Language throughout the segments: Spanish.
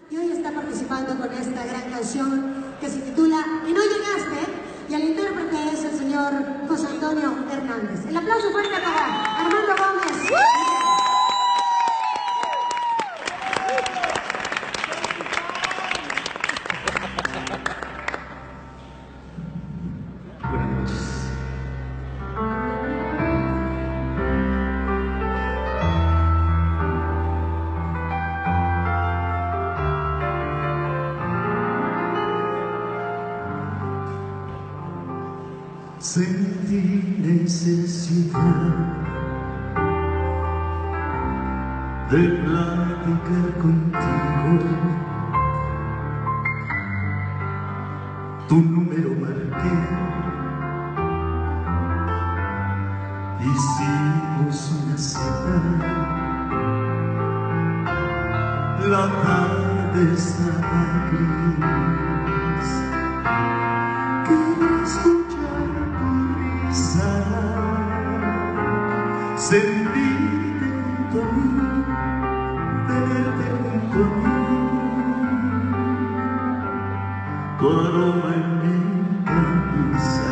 y hoy está participando con esta gran canción que se titula Y no llegaste, y el intérprete es el señor José Antonio Hernández. El aplauso fuerte para Armando Gómez. Buenas noches. Sentí necesidad de platicar contigo. Tu número marqué, hicimos una cita. La tarde estaba gris. Quería escuchar tu risa, sentirte junto a mí, tenerte junto a mí. Tu aroma en mi camisa.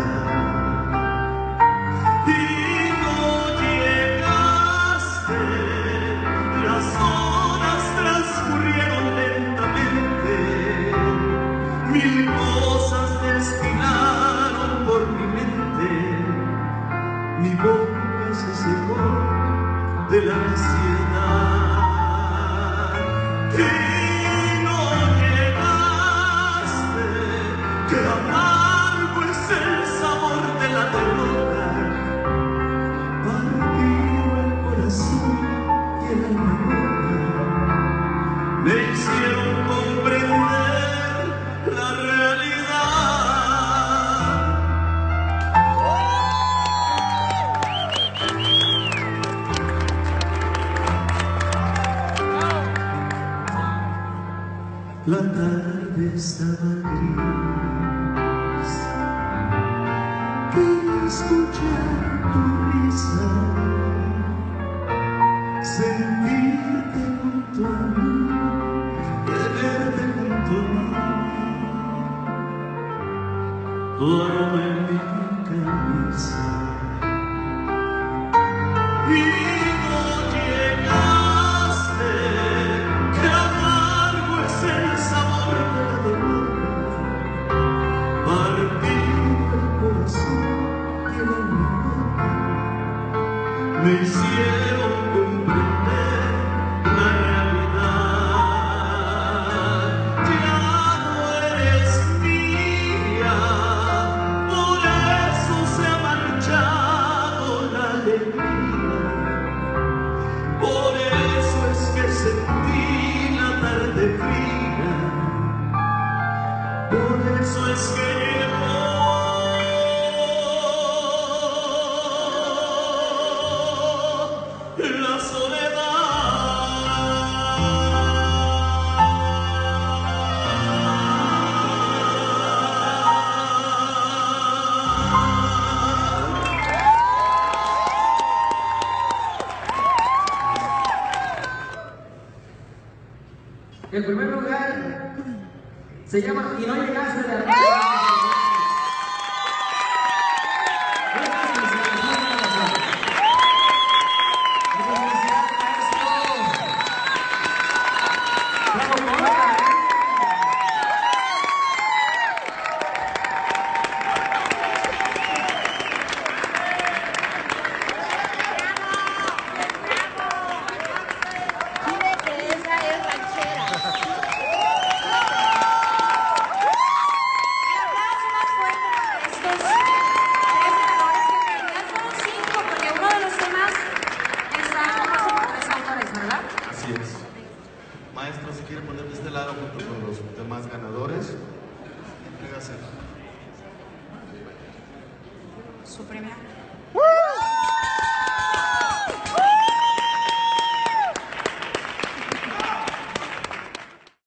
Y no llegaste, las horas transcurrieron lentamente, mil cosas desfilaron por mi mente, mi boca se secó de la ansiedad. Y no llegaste, que amargo es el sabor de la derrota, partido el corazón y el alma rota, me hicieron comprender la realidad. La tarde estaba gris, quería escuchar tu risa, sentirte junto a mí, tenerte junto a mí. Tu aroma en mi camisa. Y no llegaste, que amargo es el sabor de la derrota, partido el corazón y el alma rota, me hicieron comprender la realidad. Ya no eres mía, por eso se ha marchado la alegría. Por eso es que sentí la tarde fría, por eso es que llegó la soledad. El primer lugar se llama Y no llegaste de Armando. Maestro, si quiere poner de este lado junto con los demás ganadores, entrégase su premio.